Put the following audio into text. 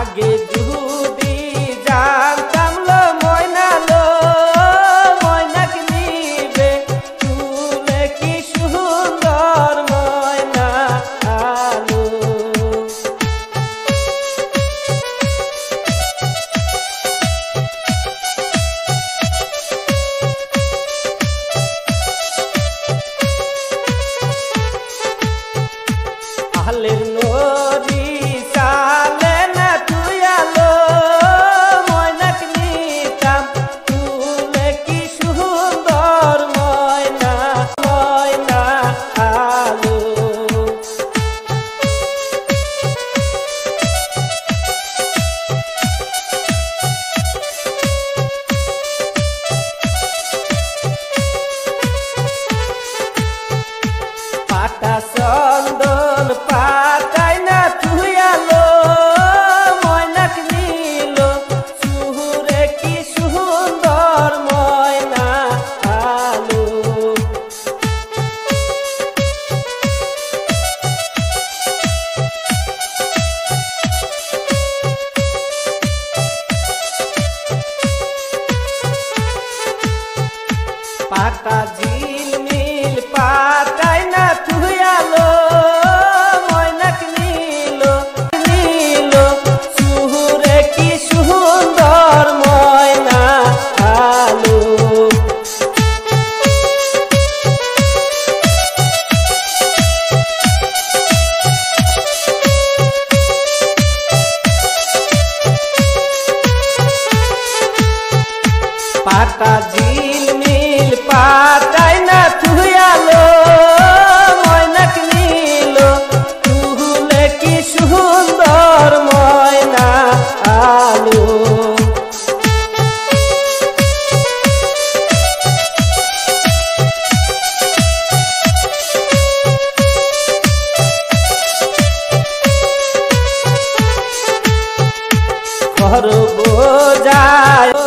आगे जुदी जानताम लो ময়নাক নিবে তুলে কি সুন্দর ময়না আলো। আলের নদী সালে না তুই আলো ময়নাক নিতাম তুলে কি সুন্দর ময়না ময়না আলো। পাটা চন্দন পাতাই না তুই আলো ময়নাক নিল সুরে কি সুন্দর ময়না আলো। পাতা ঝিলমিল পাতাই না তুই আলো ময়নাক নিল নিল সুরে কি সুন্দর ময়না আলো। পাতা ঝিলমিল পাতাই না তুই আলো ময়নাক নিল তুলে কি সুন্দর ময়না আলো। খরগোশ যায়